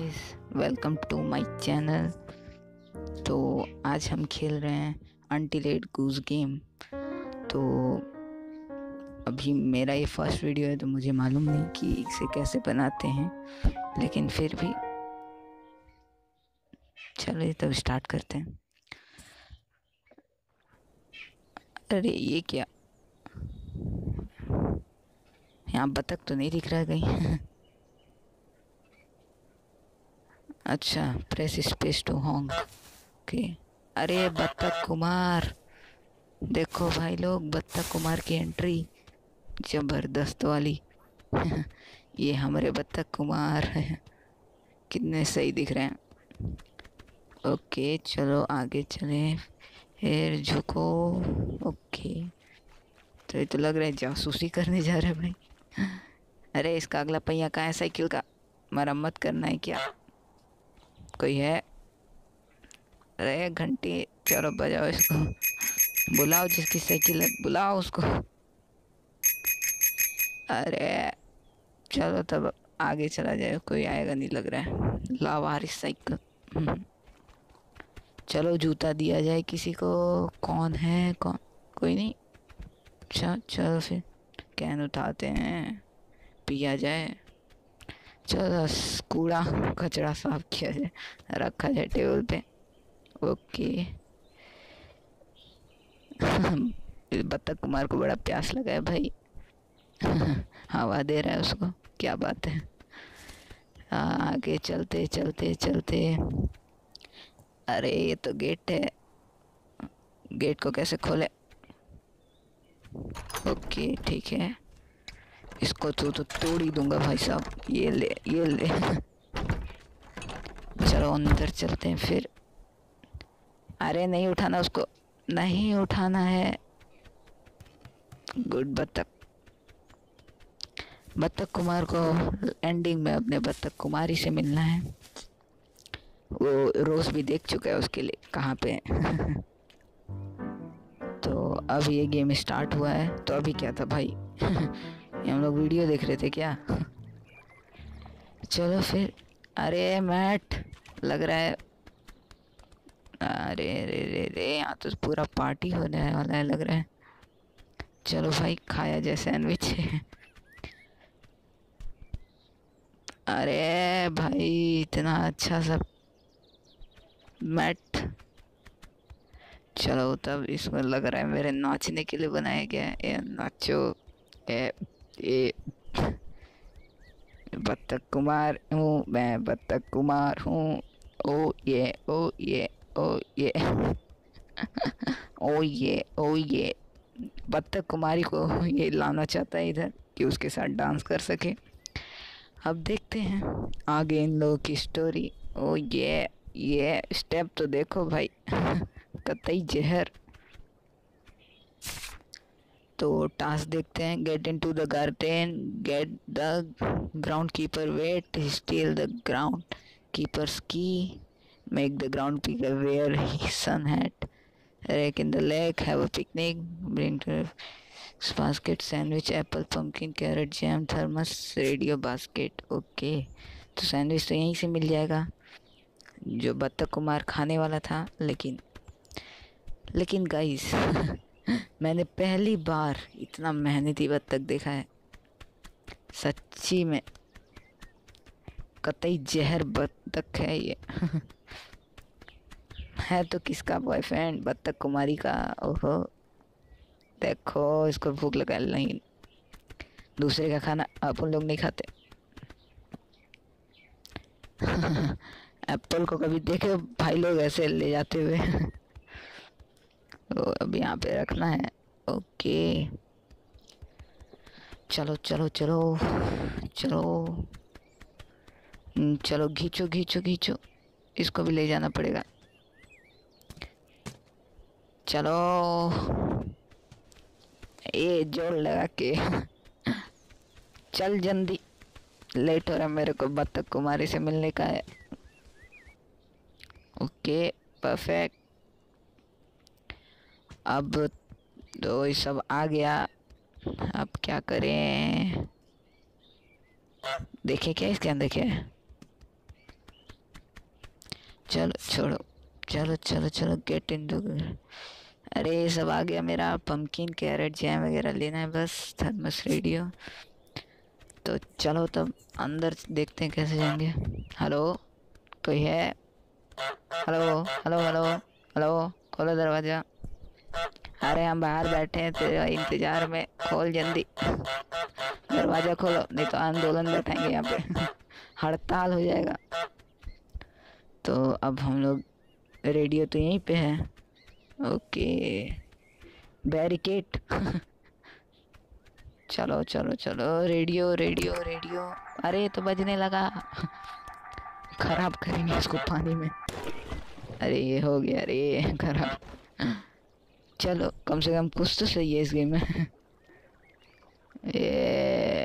Guys, welcome to my channel. तो आज हम खेल रहे हैं अनटिल गूज गेम। तो अभी मेरा ये फर्स्ट वीडियो है तो मुझे मालूम नहीं कि इसे कैसे बनाते हैं, लेकिन फिर भी चलो तब स्टार्ट करते हैं। अरे ये क्या, यहाँ बतख तो नहीं दिख रहा है कहीं। अच्छा, press space to honk. Okay. अरे बतख कुमार, देखो भाई लोग, बतख कुमार की एंट्री जबरदस्त वाली। ये हमारे बतख कुमार है, कितने सही दिख रहे हैं। ओके चलो आगे चलें, फिर झुको। ओके, तो ये तो लग रहा है जासूसी करने जा रहे हैं भाई। अरे इसका अगला पहिया कहाँ है? साइकिल का मरम्मत करना है क्या? कोई है? अरे घंटी, चलो बजाओ इसको, बुलाओ जिसकी साइकिल है, बुलाओ उसको। अरे चलो तब आगे चला जाए, कोई आएगा नहीं लग रहा है। लावारिस साइकिल। चलो जूता दिया जाए किसी को। कौन है? कौन? कोई नहीं। अच्छा चलो फिर कैन उठाते हैं, पिया जाए। चलो कूड़ा कचरा साफ किया जाए, रखा जाए टेबल पे। ओके। बतख कुमार को बड़ा प्यास लगा है भाई। हवा दे रहा है उसको, क्या बात है। आगे चलते चलते चलते। अरे ये तो गेट है, गेट को कैसे खोले? ओके ठीक है, इसको तो तोड़ ही दूंगा भाई साहब। ये ले ये ले। चलो अंदर चलते हैं फिर। अरे नहीं उठाना उसको, नहीं उठाना है। गुड बतख। बतख कुमार को एंडिंग में अपने बतख कुमारी से मिलना है। वो रोज भी देख चुका है उसके लिए कहाँ पे है। तो अब ये गेम स्टार्ट हुआ है। तो अभी क्या था भाई? ये हम लोग वीडियो देख रहे थे क्या? चलो फिर। अरे मैट लग रहा है। अरे रे रे रे, यहाँ तो पूरा पार्टी होने वाला है लग रहा है। चलो भाई खाया जाए सैंडविच। अरे भाई इतना अच्छा सब मैट। चलो तब इसको लग रहा है मेरे नाचने के लिए बनाया गया है। ये नाचो। ये बतख कुमार हूँ मैं, बतख कुमार हूँ। ओ ये ओ ये ओ ये। ओ ये ओ ये। बतख कुमारी को ये लाना चाहता है इधर कि उसके साथ डांस कर सके। अब देखते हैं आगे इन लोगों की स्टोरी। ओ ये स्टेप तो देखो भाई। कतई जहर। तो टास्क देखते हैं। Get into the garden, get the ground keeper wet, steal the ground keepers key, make the ground keeper wear sun hat, rake in the lake, have a picnic, bring to basket, sandwich, apple, pumpkin, carrot, jam, thermos, radio basket. Okay, तो sandwich तो यहीं से मिल जाएगा जो बतख कुमार खाने वाला था। लेकिन गाइस, मैंने पहली बार इतना मेहनती बतख देखा है सच्ची में। कतई जहर बतख है ये। है तो किसका बॉयफ्रेंड? बतख कुमारी का। ओहो, देखो इसको भूख लगा। नहीं, दूसरे का खाना अपन लोग नहीं खाते। एप्पल को कभी देखे भाई लोग ऐसे ले जाते हुए? तो अब यहाँ पे रखना है। ओके चलो चलो चलो चलो चलो, घींचो घींचो घींचो, इसको भी ले जाना पड़ेगा। चलो ये जोर लगा के। चल जल्दी, लेट हो रहा है मेरे को, बतख कुमारी से मिलने का है। Okay perfect. अब तो ये सब आ गया, अब क्या करें? देखे क्या इसके अंदर क्या है? चलो छोड़ो, चलो चलो चलो गेट इन। अरे ये सब आ गया मेरा। पम्पकिन कैरेट जैम वगैरह लेना है बस, थर्मस रेडियो। तो चलो तब अंदर देखते हैं कैसे जाएंगे। हेलो, कोई है? हेलो हेलो हेलो हेलो, खोलो दरवाजा। अरे हम बाहर बैठे हैं तेरे इंतजार में, खोल जल्दी दरवाजा खोलो, नहीं तो आंदोलन बैठाएंगे यहाँ पे हड़ताल हो जाएगा। तो अब हम लोग, रेडियो तो यहीं पे है। ओके, बैरिकेड चलो चलो चलो, रेडियो रेडियो रेडियो। अरे तो बजने लगा खराब करेंगे इसको पानी में। अरे ये हो गया, अरे खराब। चलो कम से कम कुछ तो सही है इस गेम में ये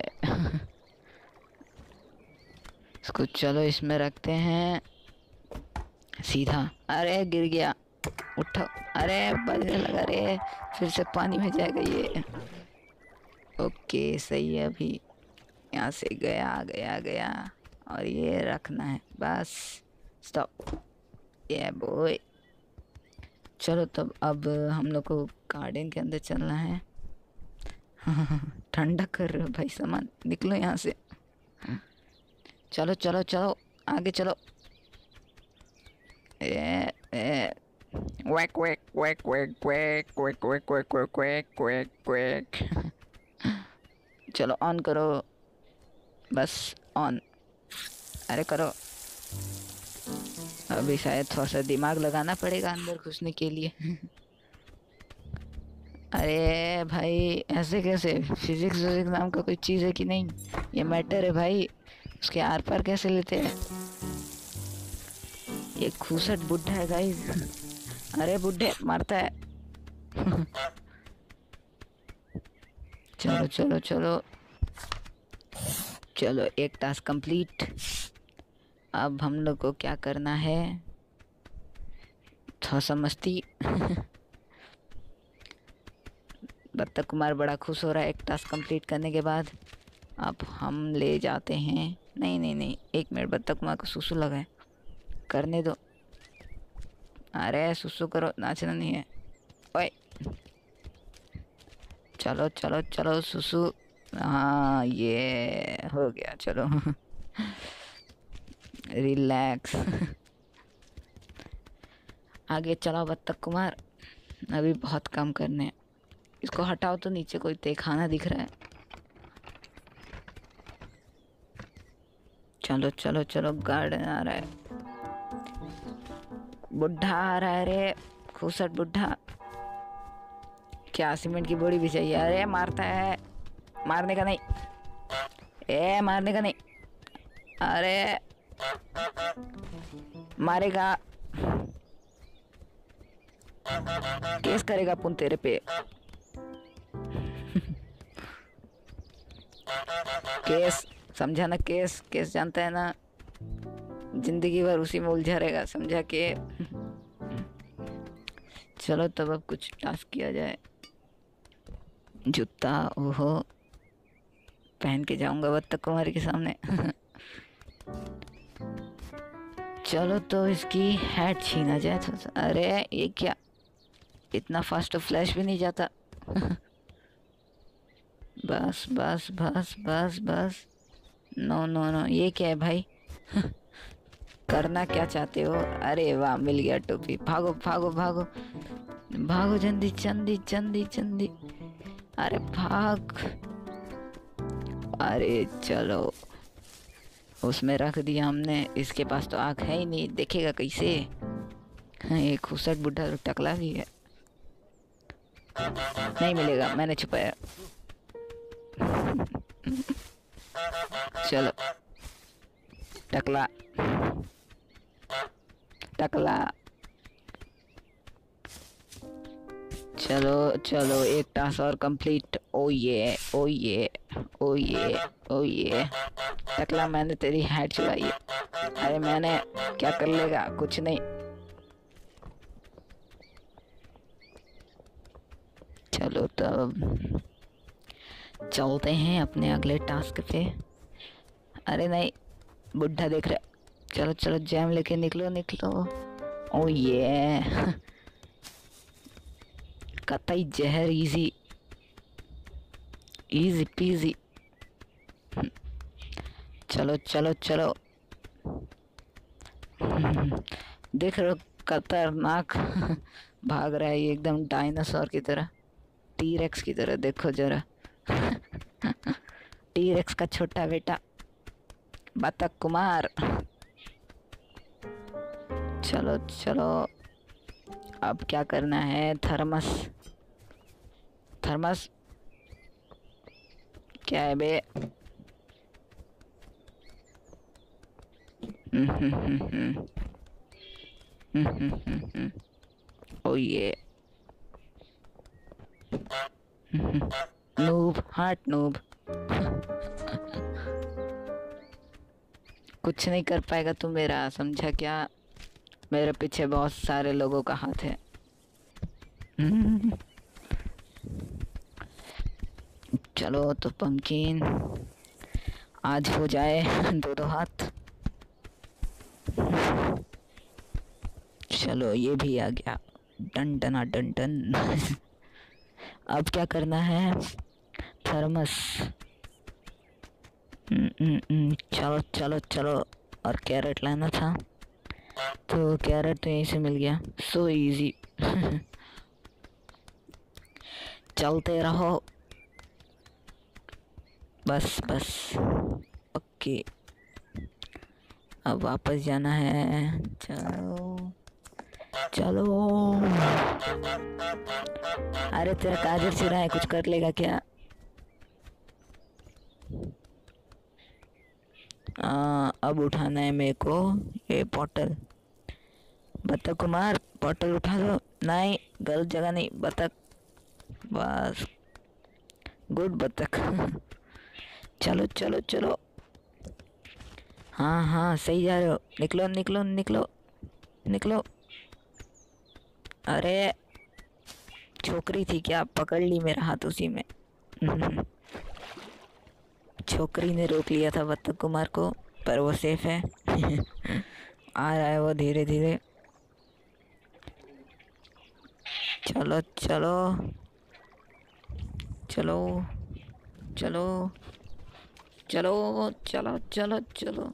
इसको चलो इसमें रखते हैं सीधा। अरे गिर गया, उठो। अरे बजने लगा रे, फिर से पानी में जाएगा ये। ओके सही है। अभी यहाँ से गया गया गया, और ये रखना है बस। स्टॉप, ये बॉय। चलो तब अब हम लोग को गार्डन के अंदर चलना है ठंडा कर रहे हो भाई सामान, निकलो यहाँ से। चलो चलो चलो आगे चलो। वैक वैक वैक वैक वैक वैक वैक वैक वैक वैक वैक वैक चलो ऑन करो बस, ऑन। अरे करो, अभी शायद थोड़ा सा दिमाग लगाना पड़ेगा अंदर घुसने के लिए अरे भाई ऐसे कैसे? फिजिक्स विजिक्स नाम का कोई चीज़ है कि नहीं? ये मैटर है भाई, उसके आर पार कैसे लेते हैं? ये खूसट बुढ़ा है गाइस अरे बुढ़े मारता है चलो चलो चलो चलो, एक टास्क कंप्लीट। अब हम लोग को क्या करना है, थोड़ा सा मस्ती बत्तख कुमार बड़ा खुश हो रहा है एक टास्क कंप्लीट करने के बाद। अब हम ले जाते हैं, नहीं नहीं नहीं, एक मिनट, बत्तख कुमार को सुसु लगा है, करने दो। अरे सुसु करो, नाचना नहीं है। ओए चलो चलो चलो सुसु, हाँ ये हो गया, चलो रिलैक्स आगे चलो बत्तख कुमार, अभी बहुत काम करने हैं। इसको हटाओ तो, नीचे कोई तहखाना दिख रहा है। चलो चलो चलो, गार्डन आ रहा है, बुढ़ा आ रहा है रे, खूसट बुढ़ा। क्या सीमेंट की बोरी भी चाहिए? अरे मारता है, मारने का नहीं, ए मारने का नहीं, अरे मारेगा, केस करेगा अपन तेरे पे केस, समझा ना? केस केस जानता है ना, जिंदगी भर उसी में उलझा रहेगा, समझा के चलो तब अब कुछ टास्क किया जाए। जूता, ओहो, पहन के जाऊंगा बत्तख कुमारी के सामने चलो तो इसकी हेड छीना जाए थोड़ा सा। अरे ये क्या, इतना फास्ट फ्लैश भी नहीं जाता बस बस बस बस बस, नो नो नो, ये क्या है भाई करना क्या चाहते हो? अरे वाह, मिल गया टोपी, भागो भागो भागो भागो, जल्दी जल्दी जल्दी जल्दी, अरे भाग। अरे चलो, उसमें रख दिया हमने, इसके पास तो आँख है ही नहीं, देखेगा कैसे? ये खूसट बुढ़ा टकला भी है, नहीं मिलेगा, मैंने छुपाया चलो टकला टकला, चलो चलो, एक टास्क और कंप्लीट। ओ ये ओ ये ओ ये ओ ये, टकला मैंने तेरी हेड चुराई है। अरे मैंने क्या कर लेगा, कुछ नहीं। चलो तब चलते हैं अपने अगले टास्क पे। अरे नहीं, बुढ़ा देख रहा, चलो चलो जैम लेके निकलो निकलो। ओ ये कतई जहर इजी इजी पीजी। चलो चलो चलो। देख रहे हो खतरनाक भाग रहा है ये एकदम डायनासोर की तरह, टीरेक्स की तरह। देखो जरा टीरेक्स का छोटा बेटा बतख कुमार। चलो चलो अब क्या करना है? थर्मस थर्मस क्या है बे? ओ ये नूब हार्ट नूब कुछ नहीं कर पाएगा तू मेरा, समझा क्या? मेरे पीछे बहुत सारे लोगों का हाथ है। चलो तो पंकिन आज हो जाए दो दो हाथ। चलो ये भी आ गया, डन डना डन डन। अब क्या करना है? थर्मस। चलो चलो चलो। और कैरेट लाना था तो कैरेट तो यहीं से मिल गया, सो इजी। चलते रहो बस बस। ओके अब वापस जाना है। चलो चलो। अरे तेरा काजर चिरा है, कुछ कर लेगा क्या? अब उठाना है मेरे को ये बॉटल। बतख कुमार बॉटल उठा दो। नहीं गलत जगह नहीं, बतख बस। गुड बतख। चलो चलो चलो। हाँ हाँ सही जा रहे हो। निकलो निकलो निकलो निकलो। अरे छोकरी थी क्या? पकड़ ली मेरा हाथ उसी में। छोकरी ने रोक लिया था बतख कुमार को, पर वो सेफ है। आ रहा है वो धीरे धीरे। चलो चलो चलो चलो चलो चलो चलो चलो।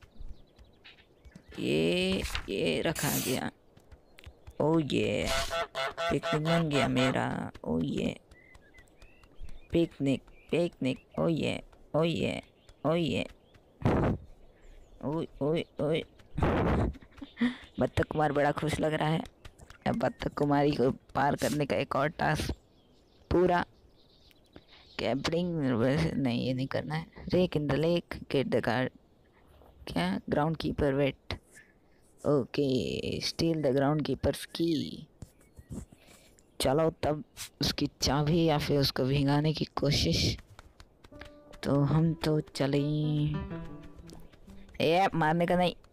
ये रखा गया। ओ ये पिकनिक बन गया मेरा। ओ ये पिकनिक पिकनिक। ओ ये ओ ये ओ ये ओए ओए ओए। बतख कुमार बड़ा खुश लग रहा है। अब बतख कुमारी को पार करने का एक और टास्क पूरा। कैंपिंग नहीं, ये नहीं करना है। Rake in the lake get the guard. क्या? Ground keeper wet. Okay steal the ground keepers key. चलो तब उसकी चाबी या फिर उसको भिगाने की कोशिश। तो हम तो चले। ए मारने का नहीं,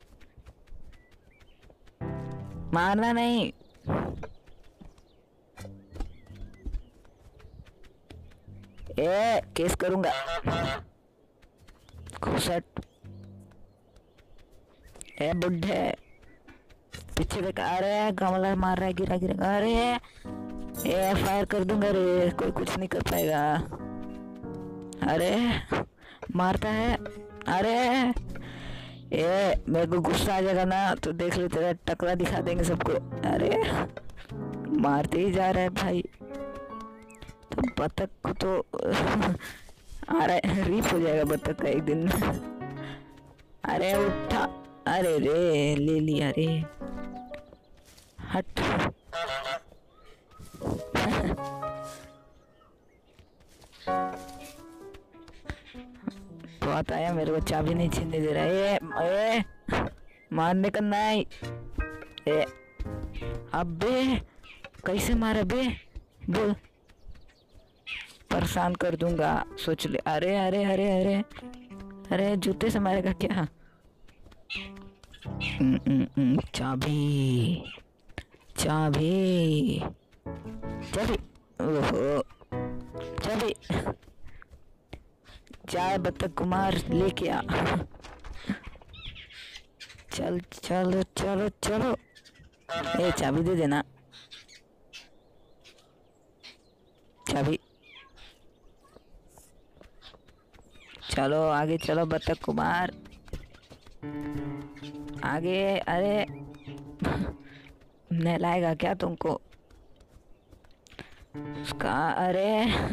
मारना नहीं। ए केस करूंगा। घुसट। ए बुढ़े पीछे देख। अरे गमला मार रहा है, गिरा गिरा। अरे ए फायर कर दूंगा रे, कोई कुछ नहीं कर पाएगा। अरे मारता है। अरे ए मेरे को गुस्सा आ जाएगा ना तो देख ले, तेरा टकला दिखा देंगे सबको। अरे मारते ही जा रहा है भाई। तो बतख को तो आ रहा है, रीप हो जाएगा बतख का एक दिन। अरे उठा। अरे रे ले लिया रे। हट। बहुत आया, मेरे को चाबी नहीं छीनने दे रहा है। ए मारने का नहीं। ए अबे कैसे मारे बे? बोल। परेशान कर दूंगा सोच ले। अरे अरे अरे अरे अरे जूते से मारेगा क्या? चाबी चाबी चाबी। ओहो चाबी। चाय बतख कुमार लेके आ। चल चलो चलो चलो। ए चाबी दे देना, चाबी। चलो आगे चलो बत्तख कुमार, आगे। अरे नहलाएगा क्या तुमको उसका? अरे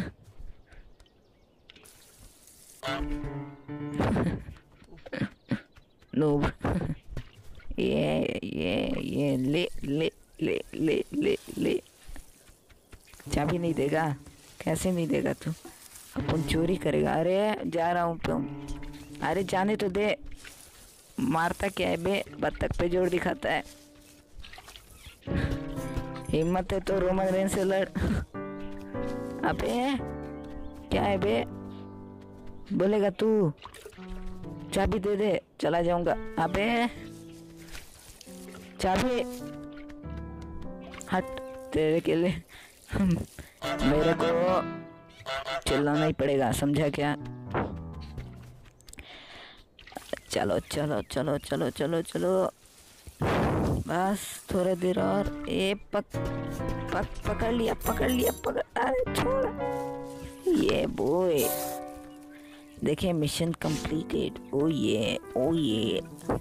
नूब। ये ले ले ले ले ले ले। चाबी नहीं देगा? कैसे नहीं देगा तू? अपन चोरी करेगा। अरे जा रहा हूँ तुम, अरे जाने तो दे। मारता क्या है बे? बत्तख पे जोर दिखाता है। हिम्मत है तो रोमन रेन से लड़। अबे क्या है बे? बोलेगा तू? चाबी दे दे, चला जाऊंगा। अबे चाबी हट, तेरे के लिए मेरे को चिल्लाना ही पड़ेगा, समझा क्या? चलो चलो चलो चलो चलो चलो, बस थोड़ा देर और। ए पकड़ लिया पकड़ लिया पकड़। अरे छोड़। ये बोए, देखिए मिशन कंप्लीटेड। ओ ये ओ ये।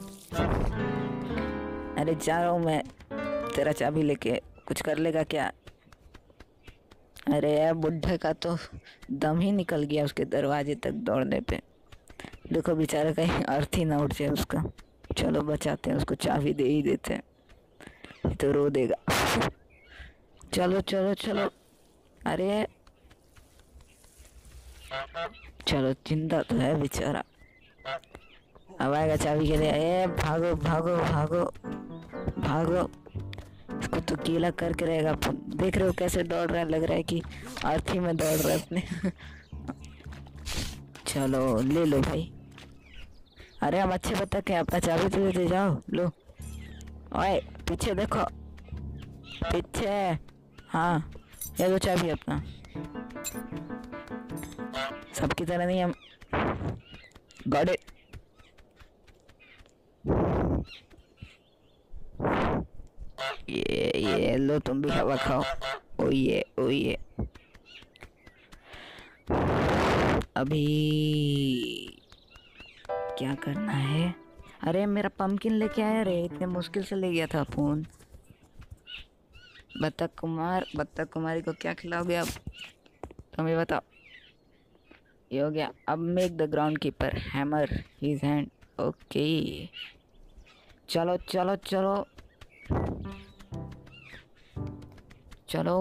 अरे जा रहा हूँ मैं, तेरा चाबी लेके। कुछ कर लेगा क्या? अरे यार बुढ़े का तो दम ही निकल गया उसके दरवाजे तक दौड़ने पे। देखो बेचारा कहीं अर्थ ही ना उठ जाए उसका। चलो बचाते हैं उसको, चाबी दे ही देते हैं, तो रो देगा। चलो चलो चलो। अरे चलो, जिंदा तो है बेचारा। अब आएगा चाबी के लिए। ए भागो भागो भागो भागो, इसको तो गीला करके रहेगा। देख रहे हो कैसे दौड़ रहा है? लग रहा है कि अर्थी में दौड़ रहा है अपने। चलो ले लो भाई। अरे हम अच्छे बत्तख हैं, अपना चाबी तो देते जाओ। लो ओए पीछे देखो, पीछे। हाँ ये लो चाबी अपना। सबकी तरह नहीं हम। Got it. ये लो तुम भी हवा खाओ। ओ ये अभी क्या करना है? अरे मेरा पंपकिन लेके आया रे, इतने मुश्किल से ले गया था फोन। बत्तख कुमार, बत्तख कुमारी को क्या खिलाओगे अब? तुम ये बताओ। ये हो गया। अब make the ground keeper hammer his hand. Okay चलो चलो चलो चलो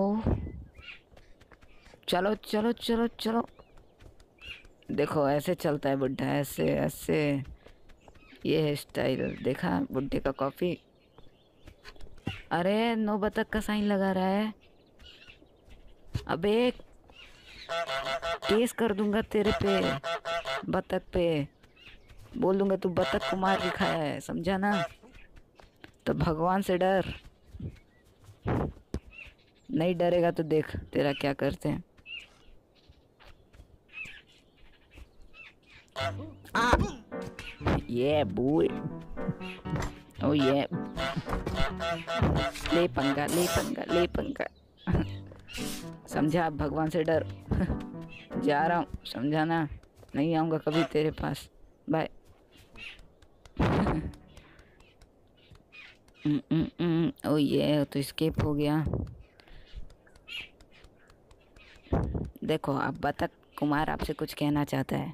चलो चलो चलो चलो। देखो ऐसे चलता है बुड्ढा, ऐसे ऐसे। ये है स्टाइल, देखा बुड्ढे का कॉपी। अरे नो बतख का साइन लगा रहा है। अबे केस कर दूंगा तेरे पे, बतख पे। बोल दूंगा तू बतख कुमार लिखा है, समझा ना? तो भगवान से डर। नहीं डरेगा तो देख तेरा क्या करते हैं। ये बूय। ओ ये ले पंगा ले पंगा ले पंगा। समझा? भगवान से डर। जा रहा हूँ, समझा ना? नहीं आऊंगा कभी तेरे पास। बाय। ओ ये तो स्केप हो गया। देखो अब बतख कुमार आपसे कुछ कहना चाहता है।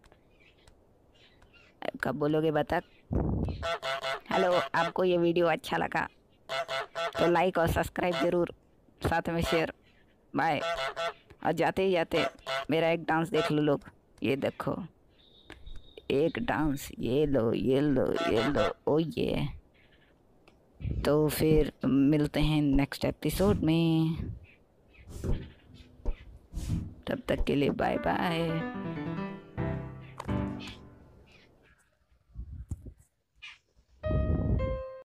कब बोलोगे बतख? हेलो, आपको ये वीडियो अच्छा लगा तो लाइक और सब्सक्राइब जरूर, साथ में शेयर। बाय। और जाते ही जाते मेरा एक डांस देख लो लोग। ये देखो एक डांस, ये लो ये लो ये लो। ओ ये तो फिर मिलते हैं नेक्स्ट एपिसोड में। तब तक के लिए बाय बाय।